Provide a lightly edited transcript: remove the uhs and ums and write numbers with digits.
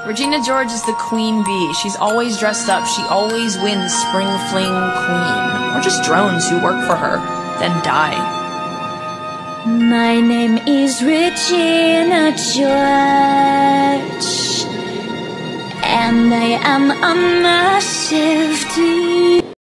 Regina George is the queen bee. She's always dressed up. She always wins Spring Fling Queen. Or just drones who work for her, then die. My name is Regina George, and I am a massive